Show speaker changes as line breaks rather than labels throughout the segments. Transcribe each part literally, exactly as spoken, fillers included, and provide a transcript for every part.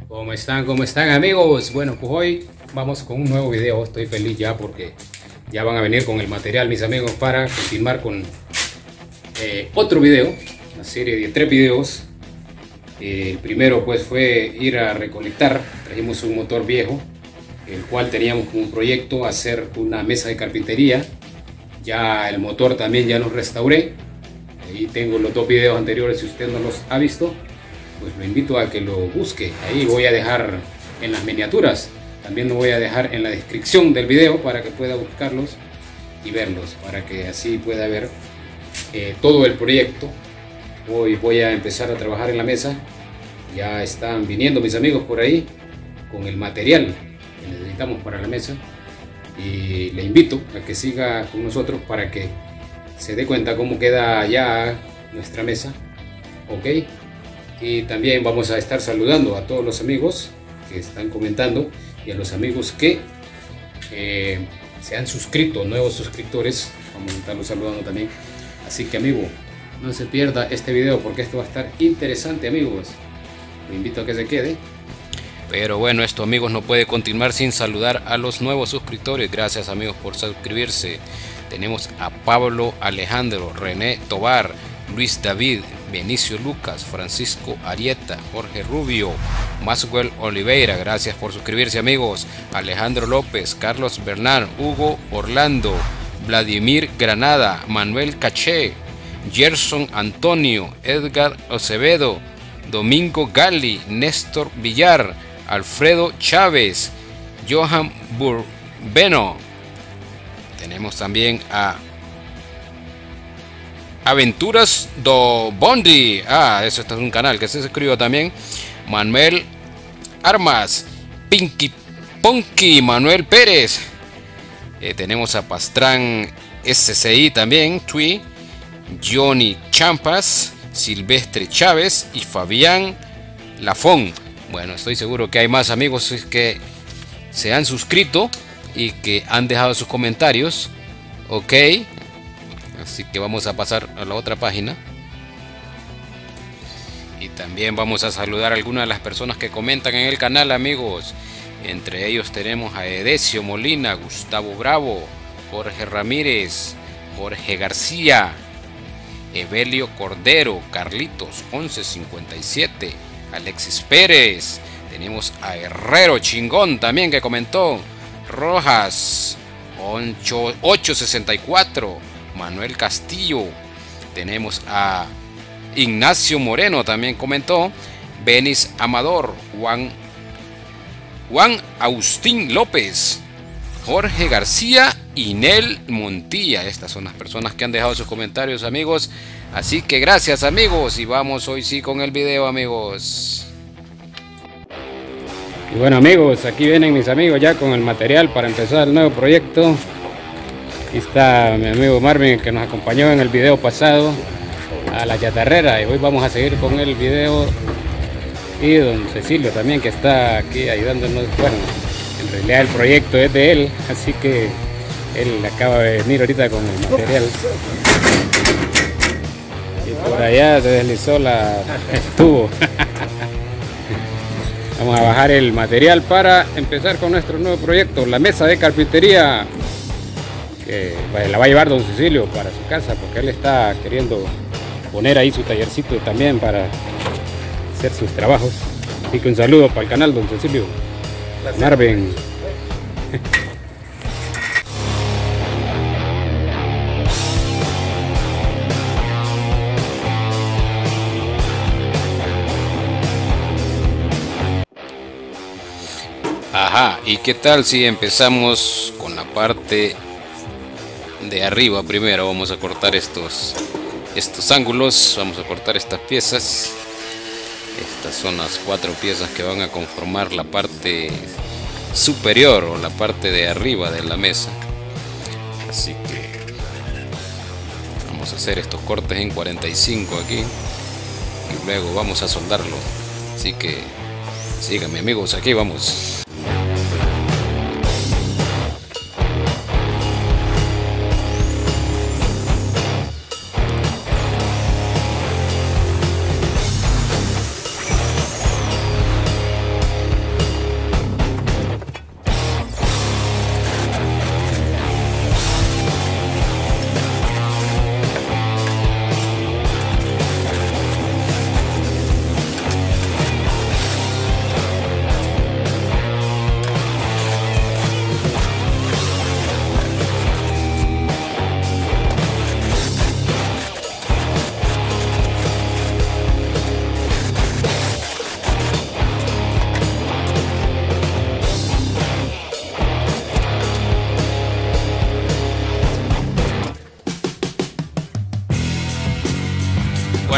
¿Cómo están? ¿Cómo están, amigos? Bueno, pues hoy vamos con un nuevo video. Estoy feliz ya porque ya van a venir con el material, mis amigos, para continuar con eh, otro video, una serie de tres videos. Eh, el primero pues fue ir a recolectar. Trajimos un motor viejo, el cual teníamos como un proyecto hacer una mesa de carpintería. Ya el motor también ya lo restauré. Ahí tengo los dos videos anteriores, si usted no los ha visto, pues lo invito a que lo busque. Ahí voy a dejar en las miniaturas, también lo voy a dejar en la descripción del video para que pueda buscarlos y verlos, para que así pueda ver eh, todo el proyecto. Hoy voy a empezar a trabajar en la mesa. Ya están viniendo mis amigos por ahí con el material que necesitamos para la mesa, y le invito a que siga con nosotros para que se dé cuenta cómo queda ya nuestra mesa. Ok, y también vamos a estar saludando a todos los amigos que están comentando y a los amigos que eh, se han suscrito, nuevos suscriptores. Vamos a estarlos saludando también. Así que, amigo, no se pierda este video porque esto va a estar interesante, amigos. Le invito a que se quede.
Pero bueno, esto, amigos, no puede continuar sin saludar a los nuevos suscriptores. Gracias, amigos, por suscribirse. Tenemos a Pablo Alejandro, René Tobar, Luis David, Benicio Lucas, Francisco Arieta, Jorge Rubio, Maxwell Oliveira. Gracias por suscribirse, amigos. Alejandro López, Carlos Bernal, Hugo Orlando, Vladimir Granada, Manuel Caché, Gerson Antonio, Edgar Acevedo, Domingo Gali, Néstor Villar, Alfredo Chávez, Johan Burbeno. Tenemos también a Aventuras do Bondi. Ah, eso este es un canal que se suscribió también. Manuel Armas, Pinky Ponky, Manuel Pérez. Eh, tenemos a Pastrán S C I también, Tui, Johnny Champas, Silvestre Chávez y Fabián Lafón. Bueno, estoy seguro que hay más amigos que se han suscrito y que han dejado sus comentarios. Ok, así que vamos a pasar a la otra página. Y también vamos a saludar a algunas de las personas que comentan en el canal, amigos. Entre ellos tenemos a Edesio Molina, Gustavo Bravo, Jorge Ramírez, Jorge García, Evelio Cordero, Carlitos once cincuenta y siete, Alexis Pérez. Tenemos a Herrero Chingón también que comentó, Rojas ocho sesenta y cuatro, Manuel Castillo. Tenemos a Ignacio Moreno también comentó, Benis Amador, Juan, Juan Agustín López, Jorge García y Nel Montilla. Estas son las personas que han dejado sus comentarios, amigos. Así que gracias, amigos, y vamos hoy sí con el video, amigos.
Y bueno, amigos, aquí vienen mis amigos ya con el material para empezar el nuevo proyecto. Aquí está mi amigo Marvin, que nos acompañó en el video pasado a la chatarrera, y hoy vamos a seguir con el video. Y don Cecilio también, que está aquí ayudándonos. Bueno, en realidad el proyecto es de él, así que él acaba de venir ahorita con el material. Y por allá se deslizó la, el tubo. Vamos a bajar el material para empezar con nuestro nuevo proyecto, la mesa de carpintería, que la va a llevar don Cecilio para su casa, porque él está queriendo poner ahí su tallercito también para hacer sus trabajos. Así que un saludo para el canal, don Cecilio. Gracias. Marvin.
Ajá, ¿y qué tal si empezamos con la parte de arriba primero? Vamos a cortar estos, estos ángulos, vamos a cortar estas piezas. Estas son las cuatro piezas que van a conformar la parte superior o la parte de arriba de la mesa. Así que vamos a hacer estos cortes en cuarenta y cinco aquí y luego vamos a soldarlo. Así que síganme, amigos, aquí vamos.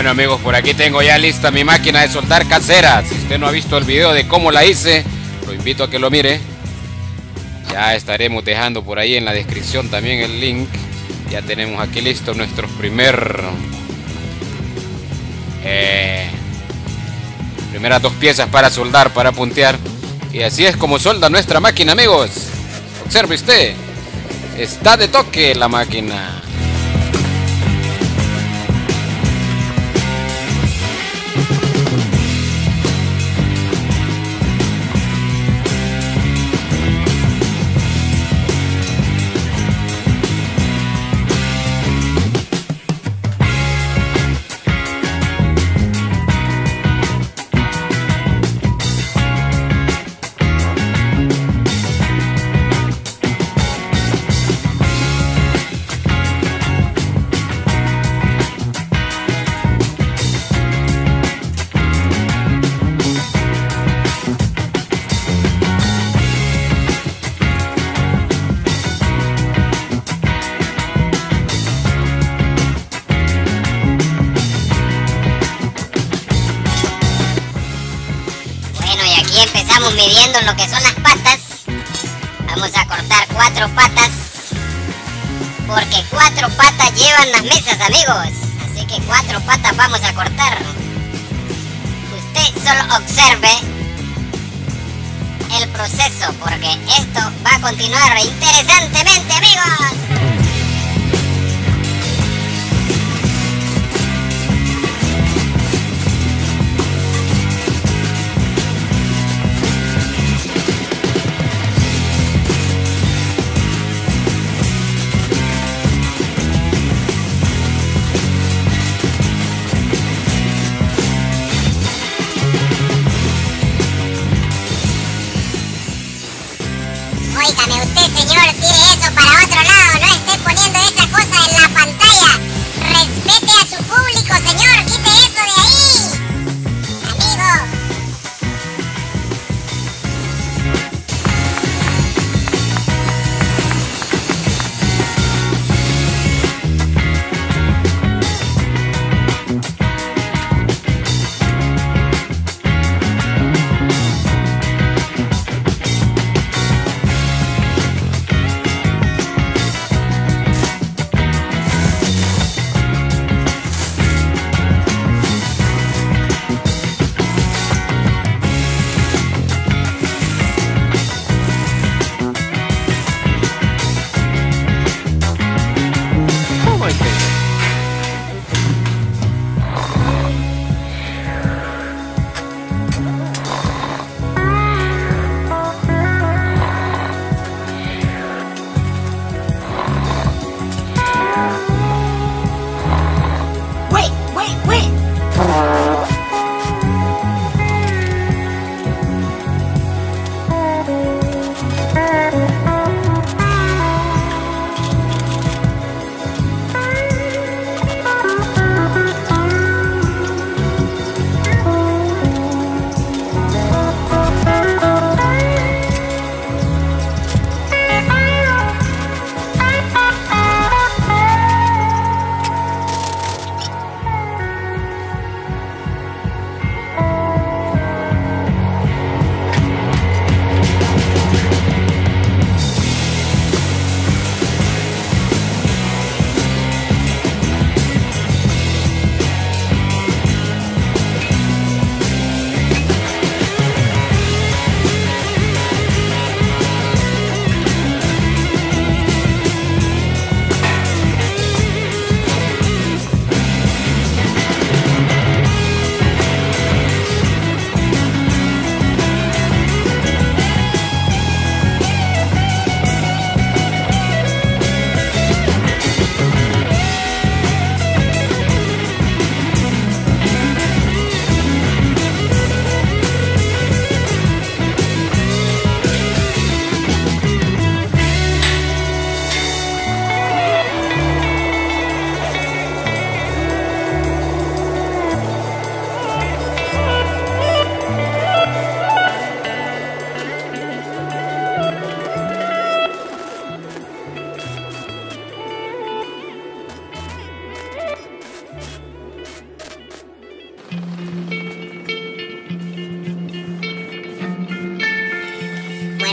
Bueno amigos, por aquí tengo ya lista mi máquina de soldar casera. Si usted no ha visto el video de cómo la hice, lo invito a que lo mire. Ya estaremos dejando por ahí en la descripción también el link. Ya tenemos aquí listo nuestro primer eh, primeras dos piezas para soldar, para puntear. Y así es como solda nuestra máquina, amigos. Observe usted, está de toque la máquina.
Aquí empezamos midiendo lo que son las patas. Vamos a cortar cuatro patas, porque cuatro patas llevan las mesas, amigos. Así que cuatro patas vamos a cortar. Usted solo observe el proceso, porque esto va a continuar interesantemente, amigos. Óigame usted, señor, tire eso para otro lado, no esté poniendo esa cosa en la pantalla. Respete a su público, señor, quite eso de ahí, amigo.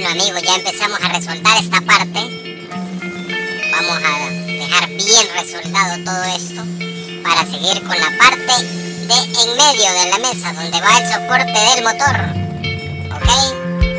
Bueno amigos, ya empezamos a resoltar esta parte. Vamos a dejar bien resoldado todo esto para seguir con la parte de en medio de la mesa donde va el soporte del motor. ¿Ok?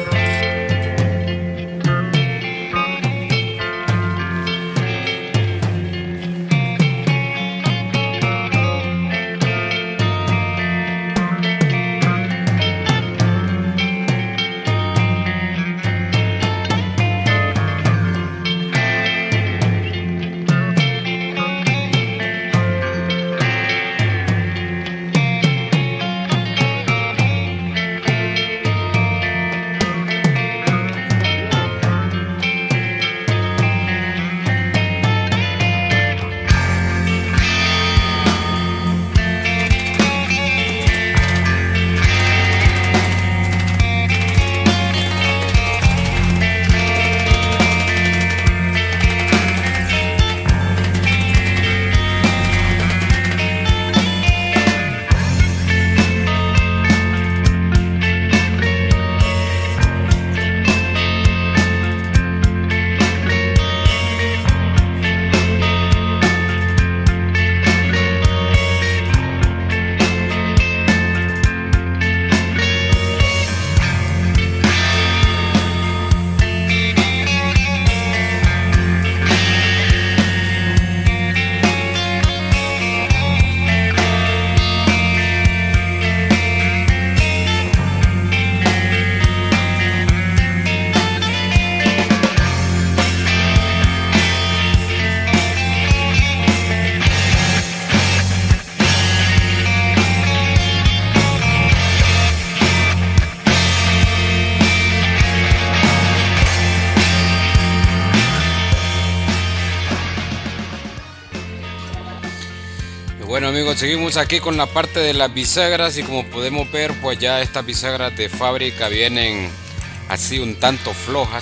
Bueno amigos, seguimos aquí con la parte de las bisagras y como podemos ver, pues ya estas bisagras de fábrica vienen así un tanto flojas.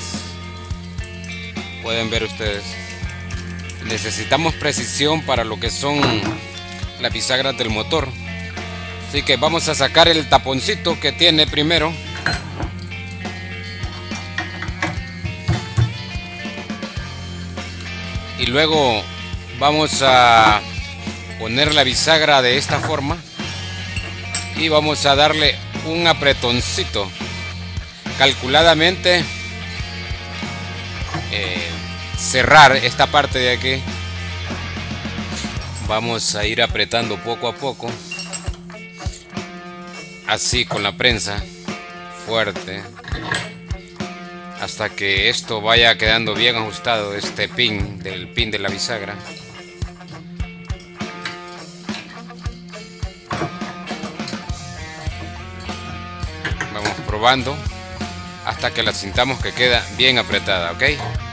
Pueden ver ustedes. Necesitamos precisión para lo que son las bisagras del motor. Así que vamos a sacar el taponcito que tiene primero. Y luego vamos a poner la bisagra de esta forma y vamos a darle un apretoncito calculadamente, eh, cerrar esta parte de aquí. Vamos a ir apretando poco a poco, así con la prensa fuerte, hasta que esto vaya quedando bien ajustado, este pin del pin de la bisagra. Probando hasta que la sintamos que queda bien apretada, ¿ok?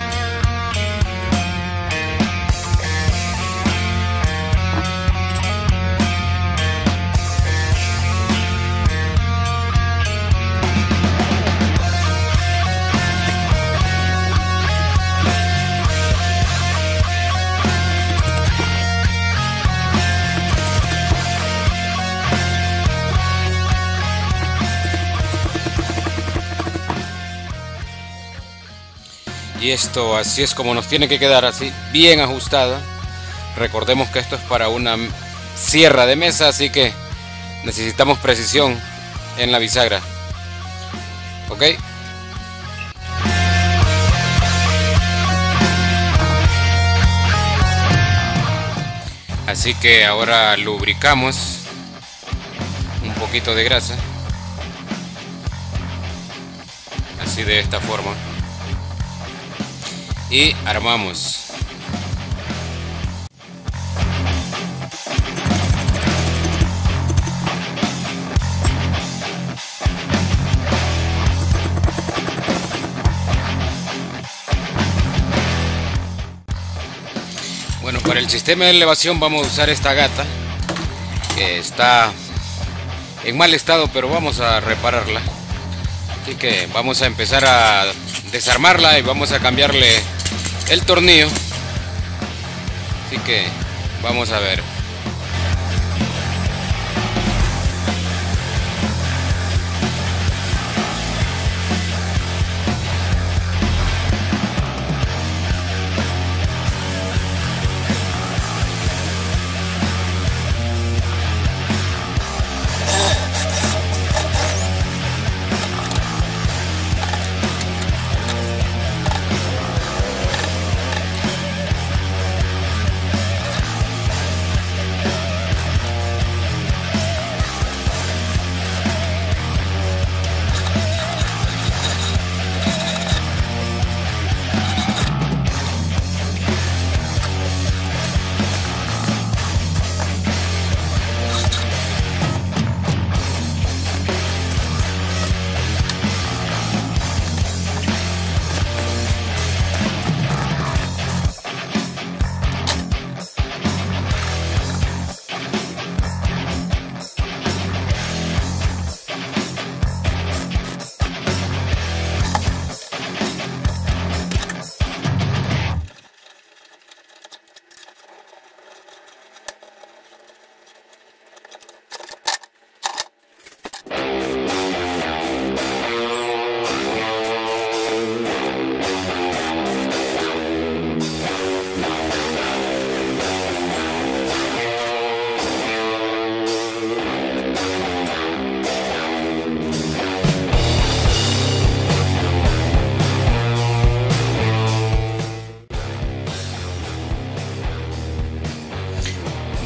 Y esto así es como nos tiene que quedar, así bien ajustada. Recordemos que esto es para una sierra de mesa, así que necesitamos precisión en la bisagra, ¿ok? Así que ahora lubricamos un poquito de grasa, así de esta forma. Y armamos. Bueno, para el sistema de elevación vamos a usar esta gata que está en mal estado, pero vamos a repararla. Así que vamos a empezar a desarmarla y vamos a cambiarle el tornillo. Así que vamos a ver.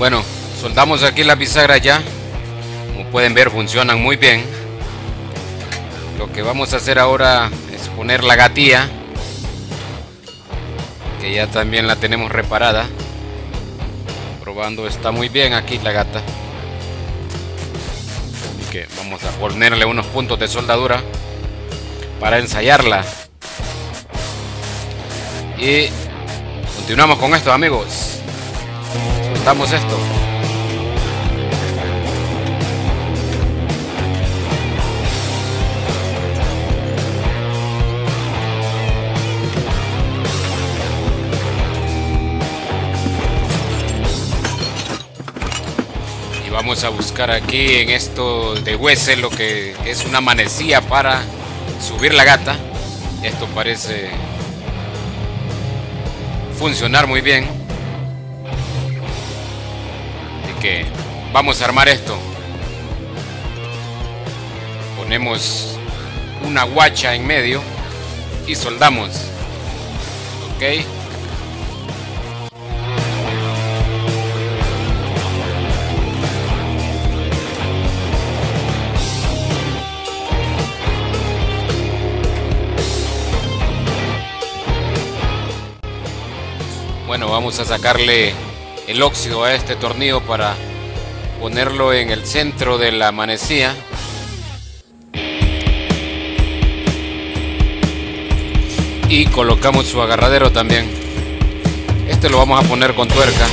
Bueno, soldamos aquí la bisagra ya. Como pueden ver, funcionan muy bien. Lo que vamos a hacer ahora es poner la gatilla, que ya también la tenemos reparada. Probando, está muy bien aquí la gata. Así que vamos a ponerle unos puntos de soldadura para ensayarla. Y continuamos con esto, amigos. Soltamos esto. Vamos a buscar aquí en esto de Wessel lo que es una manecilla para subir la gata. Esto parece funcionar muy bien. Así que vamos a armar esto. Ponemos una guacha en medio y soldamos. Ok. Bueno, vamos a sacarle el óxido a este tornillo para ponerlo en el centro de la manecilla. Y colocamos su agarradero también. Este lo vamos a poner con tuerca.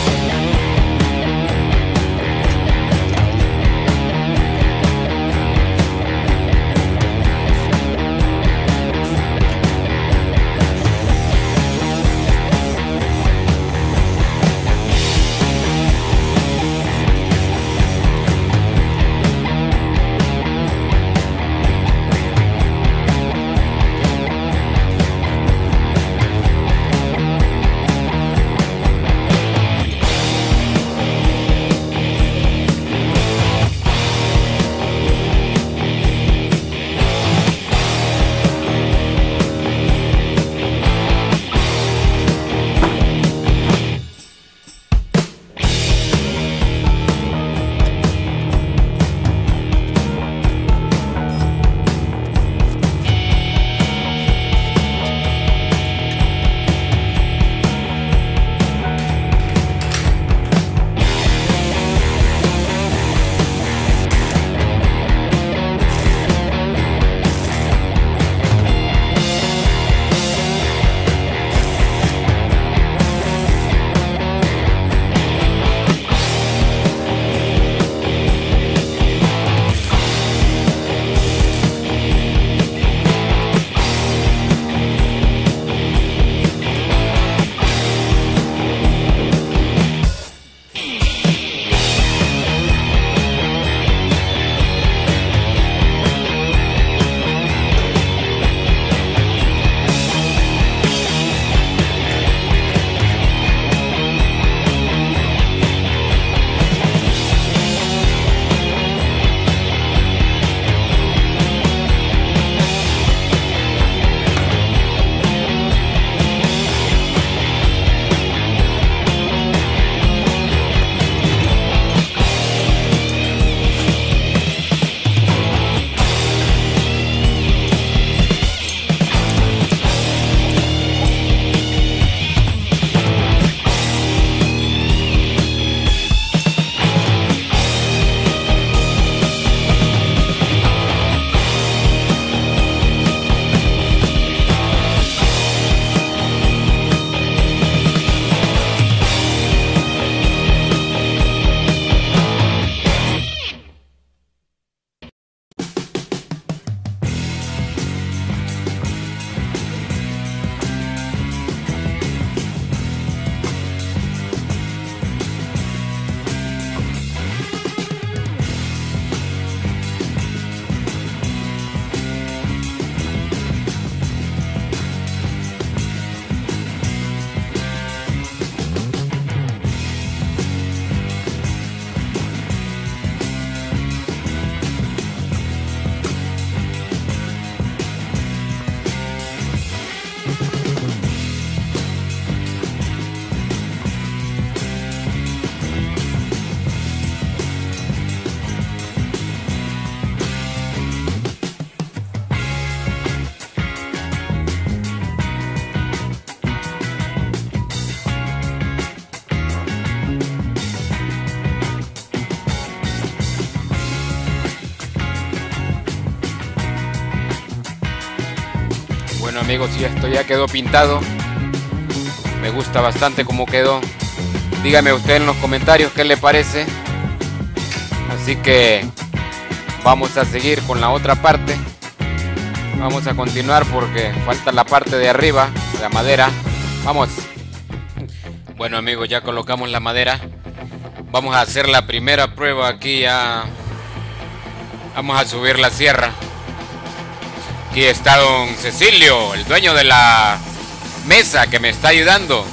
Bueno amigos, y esto ya quedó pintado. Me gusta bastante cómo quedó. Dígame usted en los comentarios qué le parece. Así que vamos a seguir con la otra parte. Vamos a continuar porque falta la parte de arriba, la madera. Vamos. Bueno amigos, ya colocamos la madera. Vamos a hacer la primera prueba aquí ya. Vamos a subir la sierra. Aquí está don Cecilio, el dueño de la mesa que me está ayudando.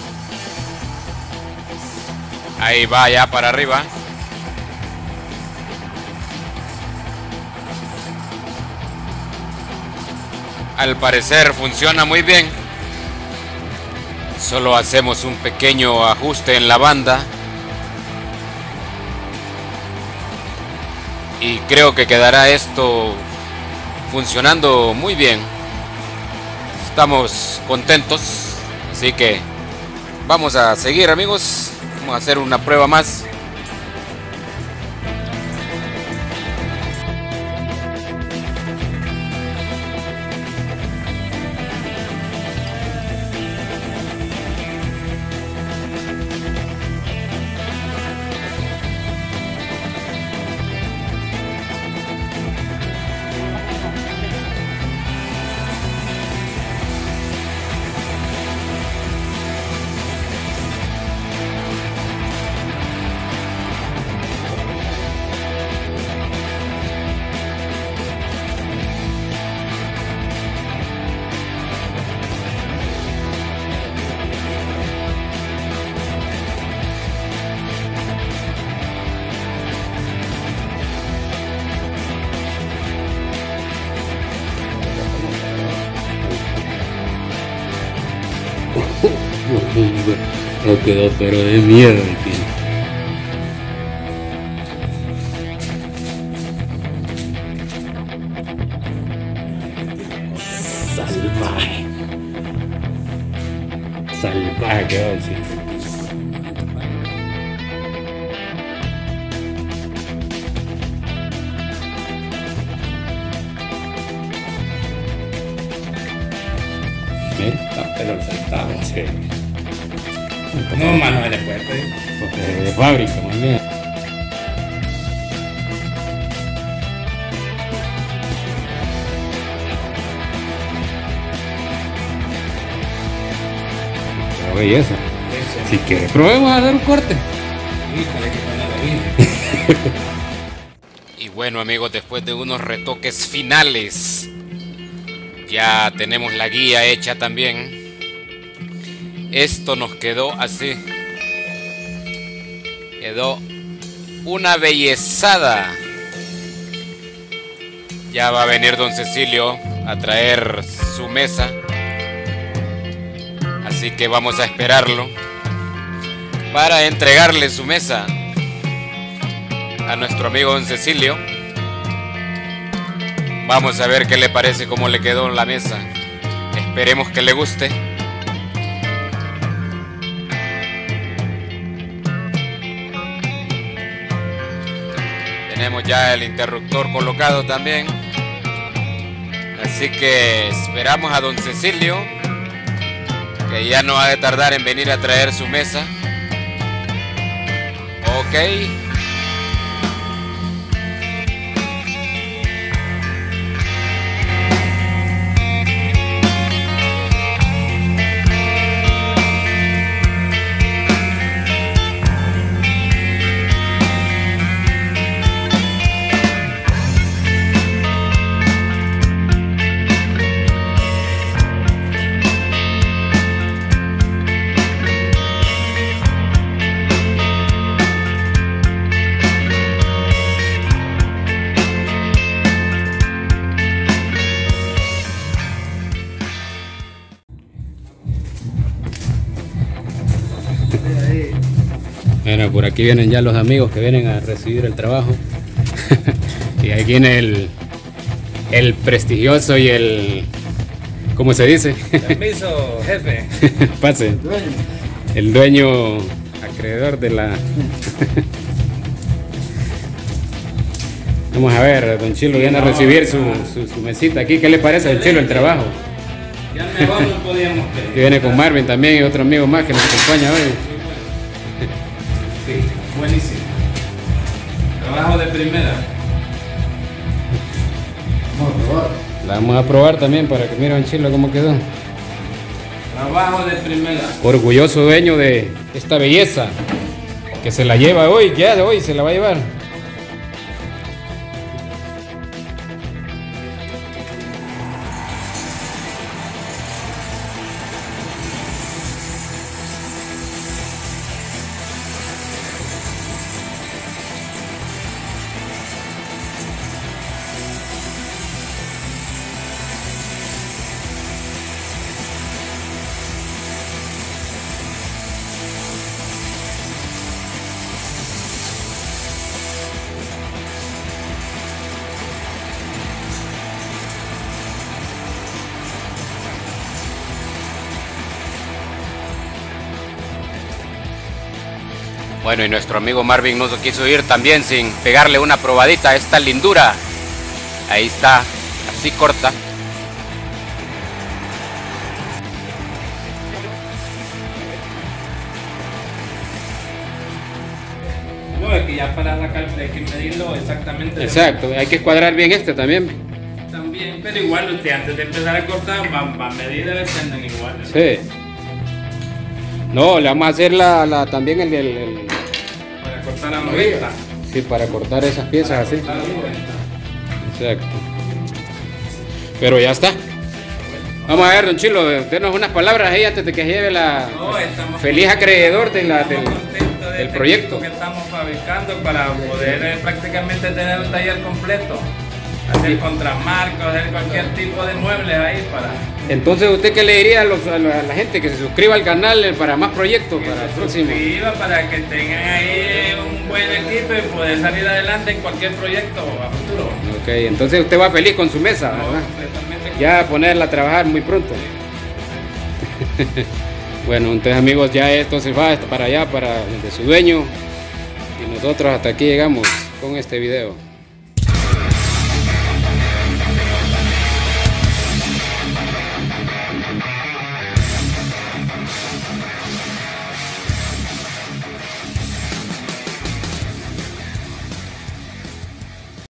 Ahí va ya para arriba. Al parecer funciona muy bien. Solo hacemos un pequeño ajuste en la banda. Y creo que quedará esto funcionando muy bien. Estamos contentos. Así que vamos a seguir amigos. Vamos a hacer una prueba más.
No quedó pero de miedo, tío. Salvaje. Salvaje quedó, sí. Está pelo saltado, sí.
No, mano, de puerta.
Porque de fábrica, más bien. Qué belleza. Si quiere, probemos a dar un corte.
Y bueno amigos, después de unos retoques finales, ya tenemos la guía hecha también. Esto nos quedó así. Quedó una bellezada. Ya va a venir don Cecilio a traer su mesa. Así que vamos a esperarlo para entregarle su mesa a nuestro amigo don Cecilio. Vamos a ver qué le parece, cómo le quedó la mesa. Esperemos que le guste. Tenemos ya el interruptor colocado también. Así que esperamos a don Cecilio, que ya no ha de tardar en venir a traer su mesa. Ok.
Bueno, por aquí vienen ya los amigos que vienen a recibir el trabajo. Y ahí viene el, el prestigioso y el... ¿cómo se dice?
Permiso, jefe.
Pase. El dueño acreedor de la... Vamos a ver, don Chilo viene a recibir su, su, su mesita aquí. ¿Qué le parece, don Chilo, el trabajo?
Ya mejor no podíamos
Y
pedir.
viene con Marvin también y otro amigo más que nos acompaña hoy.
Sí, buenísimo. Trabajo de primera.
La vamos a probar también para que miren Chilo cómo quedó.
Trabajo de primera.
Orgulloso dueño de esta belleza que se la lleva hoy, ya de hoy se la va a llevar.
Bueno, y nuestro amigo Marvin no se quiso ir también sin pegarle una probadita a esta lindura. Ahí está, así corta.
No, es que ya para sacar hay que medirlo exactamente.
Exacto, hay que escuadrar bien este también.
También, pero igual usted antes de empezar a cortar va, va a medir a ver si andan igual. ¿no?
Sí. No, le vamos a hacer la, la también el, el, el-
Para cortar a noventa.
sí, para cortar esas piezas así.
Para noventa.
Exacto. Pero ya está. Vamos a ver, don Chilo, denos unas palabras ahí antes de que se lleve la
No, estamos
feliz acreedor de la, del,
estamos contentos de
del
este
proyecto.
equipo que estamos fabricando para poder eh, prácticamente tener un taller completo. Hacer contramarcos, hacer cualquier tipo de muebles ahí para
Entonces, ¿usted qué le diría a, los- a la, a la gente que se suscriba al canal eh, para más proyectos
que
para el
se
próximo?
suscriba, para que tengan ahí un buen equipo y poder salir adelante en cualquier proyecto a futuro.
Ok, entonces usted va feliz con su mesa,
No,
¿verdad?
completamente.
Ya a ponerla a trabajar muy pronto. Bueno, entonces amigos, ya esto se va para allá, para el de su dueño. Y nosotros hasta aquí llegamos con este video.